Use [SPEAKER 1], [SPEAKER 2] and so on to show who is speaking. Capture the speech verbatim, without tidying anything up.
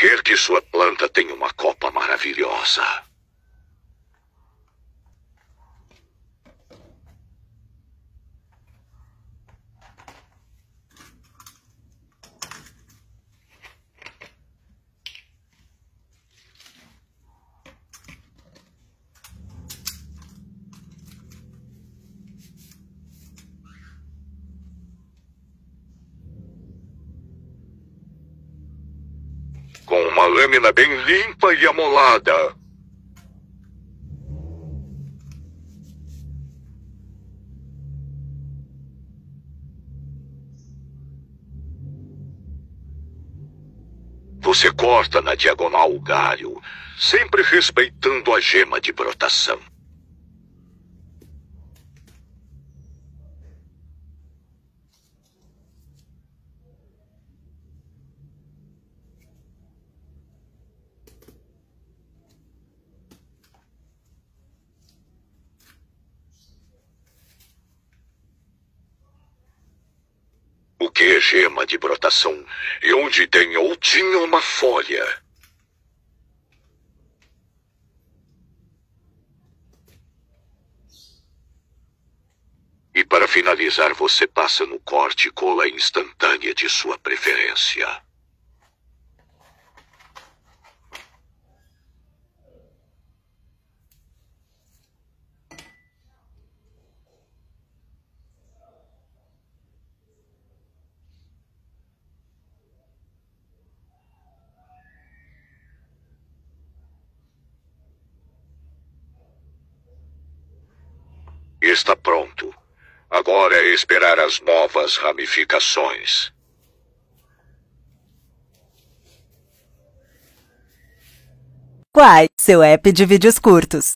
[SPEAKER 1] ver que sua planta tem uma copa maravilhosa. Com uma lâmina bem limpa e amolada. Você corta na diagonal o galho, sempre respeitando a gema de brotação. O que é gema de brotação? E onde tem ou tinha uma folha? E para finalizar, você passa no corte cola instantânea de sua preferência. Está pronto. Agora é esperar as novas ramificações.
[SPEAKER 2] Quai, seu app de vídeos curtos.